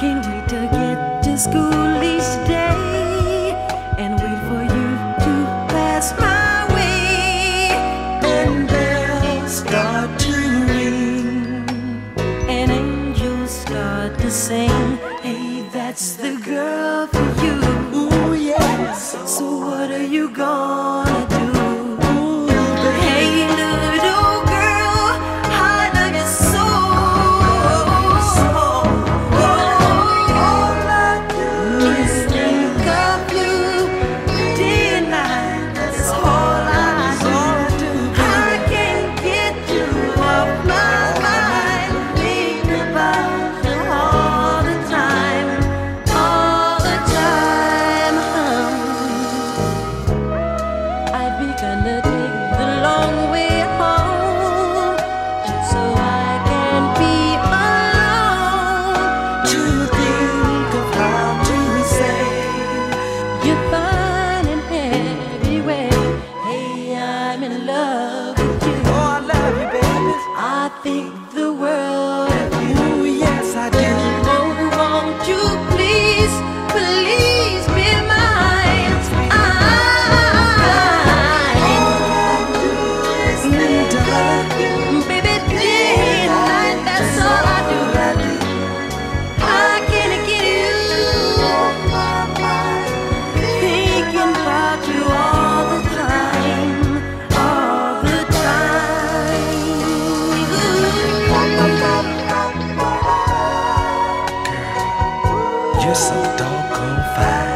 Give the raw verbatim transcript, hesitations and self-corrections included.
can't wait to get to school each day and wait for you to pass my way. And bells start to ring, And angels start to sing. Hey, that's the girl for you. ooh yes. So what are you gonna do? Ooh, baby. Hey, little girl, I love you so. All I do Is think of you day and night. That's all I do. I can't get you off my mind. Think about you all the time, all the time. I've begun to take the long way home just so I can be alone. to think of how to say You're fine in every way. Hey, I'm in love with you. oh I love you, baby. I think the world of you. Ooh yes I do. Oh, won't you please, please be mine? I, baby, day and night, that's all I do. I can't get you off my mind, thinking about you all the time, all the time. You're so doggone fine.